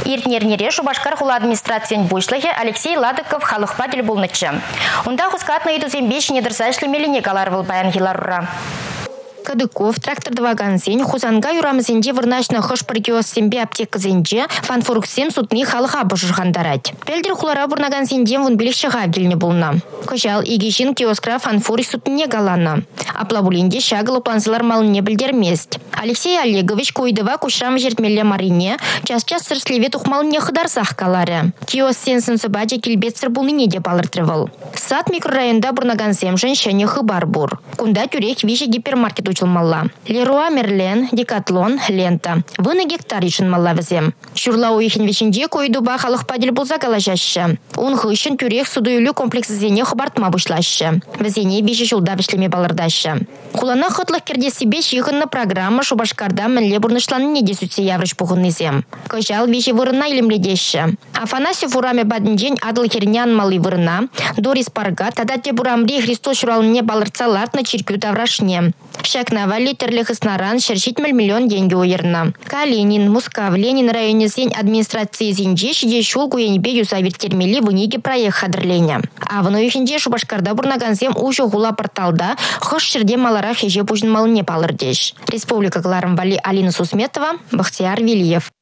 Иртнернере Шубашкар хула администрациян бушлахе Алексей Ладыков халықпадел болнычы. Онда хускатна идузен беш недірсашлемеліне калар был баян хиларра. Кадыков трактор дваганзен хузанга юрамзенде вырнашна хошпар киоссембе аптекызенде фанфоруксем сутны халыха божыргандарать. Пельдер хулара бурнаганзенде вон билешчага келне болна. Кожал игишин киоскра фанфорик сутне галана. Аплабулинде шагылы планзылар малыне білдермест. Алексей Олегович койдыва кушрам жертмелле марине час-час сырслеве тухмалыне хыдарсах калары. Киоссен сынсыбаде килбетсір булныне деп алыртырывыл. Сад микрорайонда бурнаганзем женщине хыбар бур. Кунда тюрек виже гипермаркет учылмалла. Леруа Мерлен, Декатлон, Лента. Вына гектар ишін малла візем. Шурла уйхин вечінде койдуба халық падел болза калашашы. Он хышын тюрек судуйлю комплексізене хыбартма бұшлашы. Візене беші жылда бішлеме балырдашы. Кулана хытлық кердесі беш йығынны программа Шубашкарда мінле бұрнышланы неде сүтсе яврыш бұғынызем. Кожал веші вырына илемледеші. Афанасьев ураме бадынжен адыл хернян малы вырына. Дорис Парга тадате бурамри Христос шуралыне балырцалар на чиркю таврашне. Шакнава литерлих иснаран шершит миллион деньги уерна. Калинин, Мускав, Ленин районе зень администрации зенже шиде шулку янебе юсавит термели в униге проект хадырленя. А в ноюхинде Шубашкарда бурнаганзем ушу хула порталда хош шерде маларах еже пужын малыне палырдеш. Республика Кларам Вали Алина Сусметова, Бахтияр Вильев.